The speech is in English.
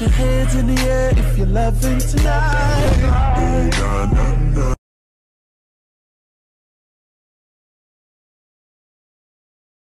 your hands in the air if you're loving tonight.